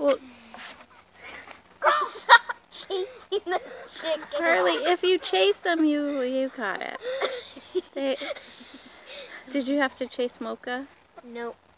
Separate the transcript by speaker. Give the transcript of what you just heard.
Speaker 1: Well,
Speaker 2: Stop chasing the chicken.
Speaker 1: Harley, if you chase them, you got it. Did you have to chase Mocha?
Speaker 2: Nope.